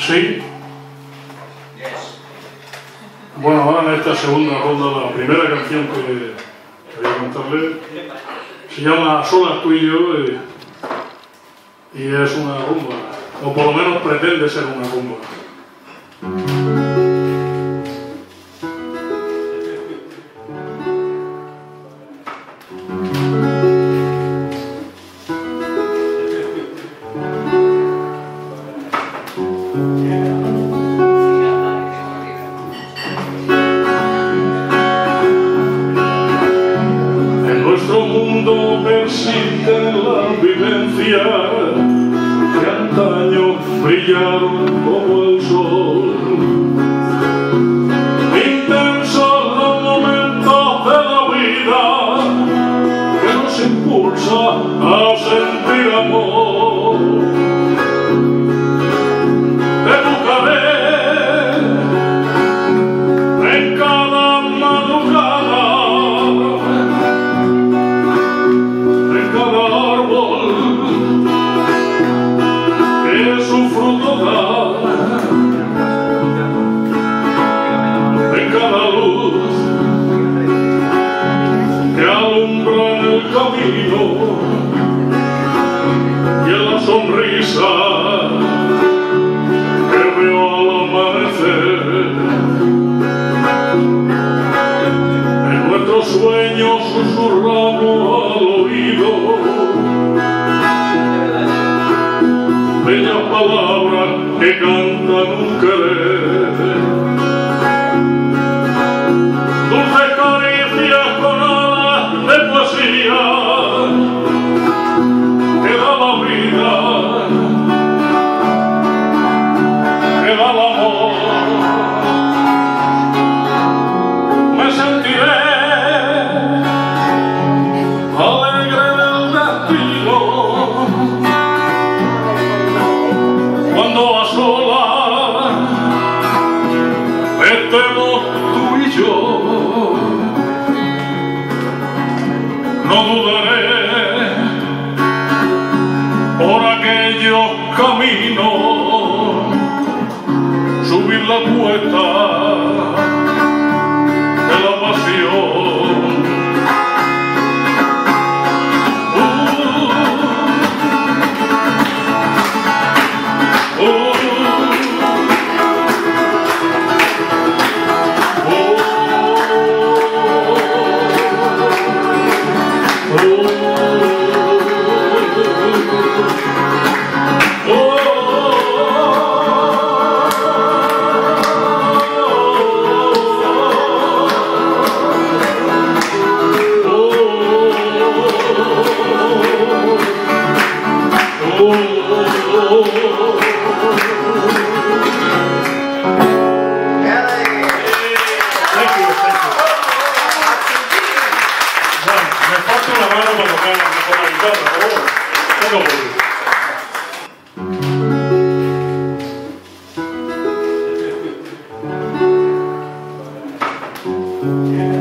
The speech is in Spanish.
Sí. Bueno, ahora en esta segunda ronda, la primera canción que voy a cantarle se llama Solas tú y yo, y es una rumba, o por lo menos pretende ser una rumba. Persiste la vivencia que antaño brillaron como el sol. Intensos los momentos de la vida que nos impulsa a sentir amor. Te buscaré en cada madrugada, su fruto da, en cada luz que alumbra en el camino y en la sonrisa que veo al amanecer. En nuestros sueños susurramos al oído bellas palabras que cantan un querer, dulces caricias con alas de poesía que da la vida, que da el amor. Me sentiré alegre del destino cuando a solas estemos tú y yo. No dudaré por aquellos caminos subir la cuesta de la pasión. Yeah.